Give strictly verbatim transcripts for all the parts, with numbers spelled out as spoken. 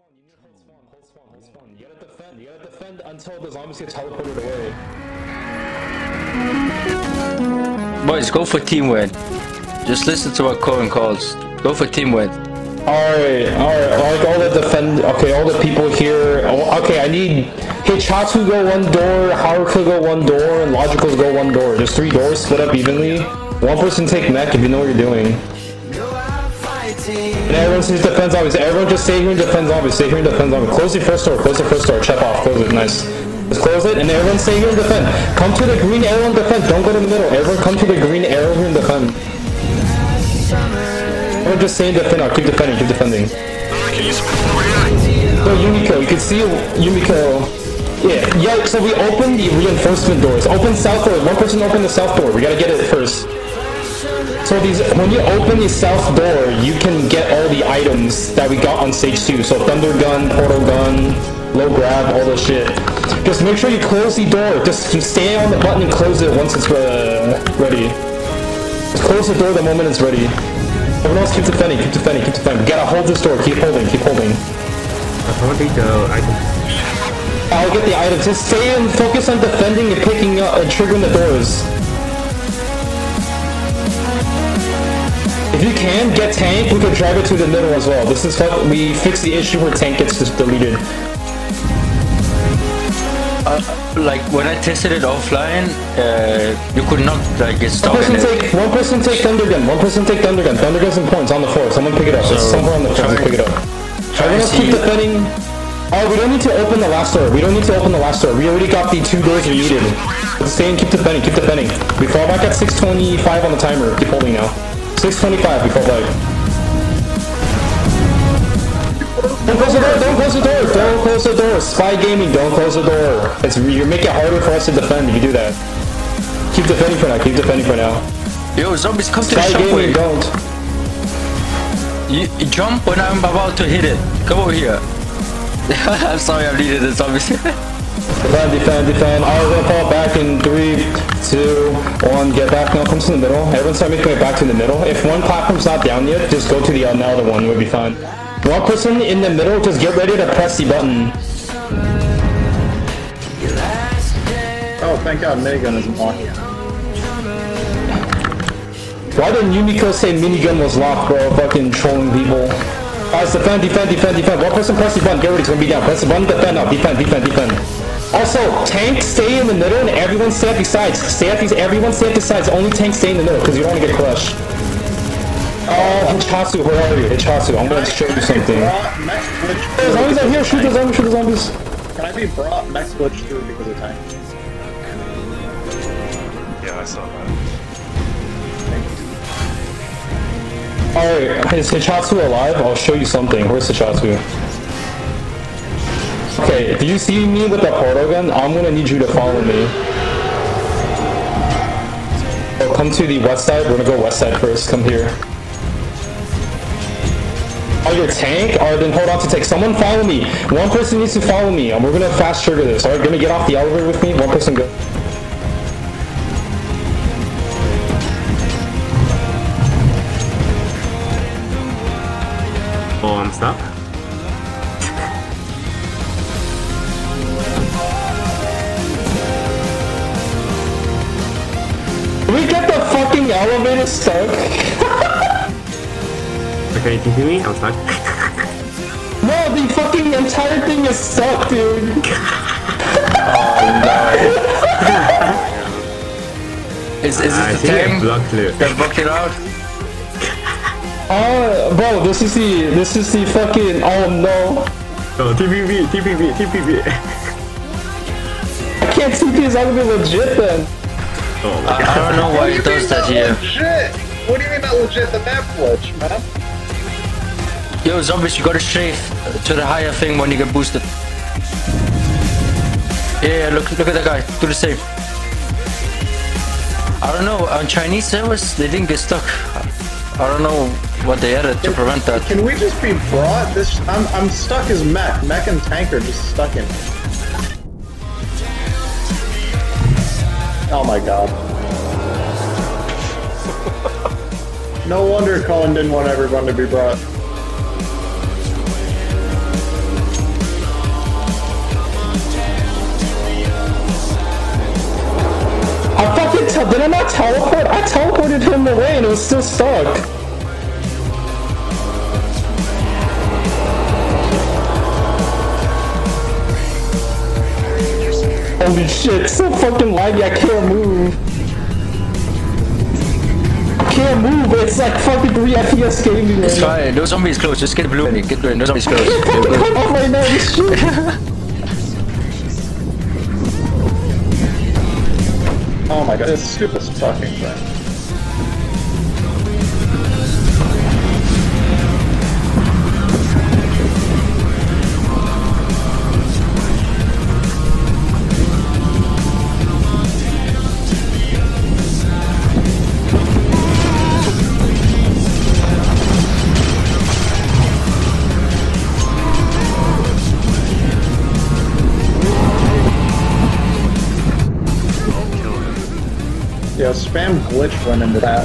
spawn. You need to hold spawn. Hold spawn. Hold spawn. You gotta defend. You gotta defend until the zombies get teleported away. Boys, go for team win. Just listen to what Cohen calls. Go for team win. Alright, alright, like all the defend, okay, all the people here, oh, okay, I need Hitchatsu go one door, Haruka go one door, and Logicals go one door. There's three doors split up evenly. One person take mech if you know what you're doing. And everyone sees defend zombies. Everyone just stay here and defend zombies. Stay here and defend zombies. Close the first door, close the first door, check off, close it, nice. Just close it, and everyone stay here and defend. Come to the green arrow and defend, don't go to the middle. Everyone come to the green arrow here and defend. Or just stay and defend now. Keep defending, keep defending. So Yumiko, you can see Yumiko. Yeah, yeah, so we open the reinforcement doors. Open south door. One person open the south door. We gotta get it first. So these, when you open the south door, you can get all the items that we got on stage two. So thunder gun, portal gun, low grab, all this shit. Just make sure you close the door. Just stay on the button and close it once it's uh, ready. Just close the door the moment it's ready. Everyone else keep defending, keep defending, keep defending. We gotta hold this door, keep holding, keep holding. I'm holding the item. I'll get the items. Just stay and focus on defending and picking up and triggering the doors. If you can, get tank, we can drive it to the middle as well. This is what we fix the issue where tank gets just deleted. Uh, like when I tested it offline, uh, you could not like get stuck one person in take, it. One person take thunder gun. One person take thunder gun. Thunder gun's in points on the floor. Someone pick it up. So it's somewhere on the floor. Pick it up. Everyone else keep defending. Oh, we don't need to open the last door. We don't need to open the last door. We already got the two doors we needed. Stay and keep defending. Keep defending. We fall back at six twenty-five on the timer. Keep holding now. six twenty-five. We fall back. Don't close the door, don't close the door, don't close the door. Spy gaming, don't close the door. It's, you make it harder for us to defend if you do that. Keep defending for now, keep defending for now. Yo, zombies, come to Spy the gaming, shopway. don't. You, you jump when I'm about to hit it. Come over here. I'm sorry, I'm leading the zombies. Defend, defend, defend. Alright, we're gonna fall back in three, two, one. Get back now, come to the middle. Everyone start making it back to the middle. If one platform's not down yet, just go to the other one, we'll be fine. One person in the middle, just get ready to press the button. Oh, thank God minigun isn't locked. Why did Yumiko say minigun was locked, bro? Fucking trolling people. Guys, defend, defend, defend, defend. One person press the button, get ready, it's gonna be down. Press the button, defend now, defend, defend, defend. Also, tank stay in the middle and everyone stay at the sides. Stay at these, everyone stay at the sides. Only tank stay in the middle, because you don't want to get crushed. Oh, Hitchatsu, where are you? Hitchatsu, I'm gonna show you something. The zombies are here, shoot the zombies, shoot the zombies. Can I be brought next glitch through because of tank? Yeah, I saw that. Alright, is Hitchatsu alive? I'll show you something. Where's Hitchatsu? Okay, if you see me with the portal gun, I'm gonna need you to follow me. So come to the west side, we're gonna go west side first, come here. Oh, your tank? Alright, then hold on to take. Someone follow me. One person needs to follow me, and we're gonna fast trigger this. Alright, gonna get off the elevator with me? One person go. Oh, I'm stuck. Can we get the fucking elevator stuck? Okay, can you hear me? I'm stuck. No, the fucking entire thing is stuck, dude. Oh no. Is, is I it the think I thing blocked it. that blocked it out? Oh, bro, this is the, this is the fucking, oh no. Oh, T P V, T P V, T P V. I can't T P, it's not gonna be legit then. Oh my I, God. I don't know why it does that here. Legit! What do you mean not legit? The map glitch, man. Yo, zombies, you gotta strafe to the higher thing when you get boosted. Yeah, look, look at that guy. Do the same. I don't know. On Chinese servers, they didn't get stuck. I don't know what they added to prevent that. Can we just be brought? This I'm I'm stuck as mech. Mech and tank are just stuck in. Oh my God. No wonder Colin didn't want everyone to be brought. I not teleport? I teleported him away and it was still stuck. Holy shit, so fucking laggy, I can't move. I can't move, it's like fucking three F P S gaming right It's now. fine. No zombies close. Just get blue and get green. No zombies close. I can't come off right now, this shit. Oh my god, this stupid fucking thing. Yeah, spam glitch went into that.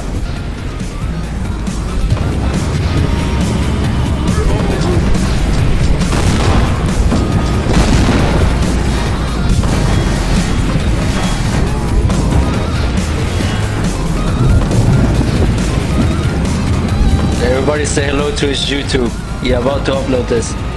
Everybody say hello to his YouTube. He about to upload this.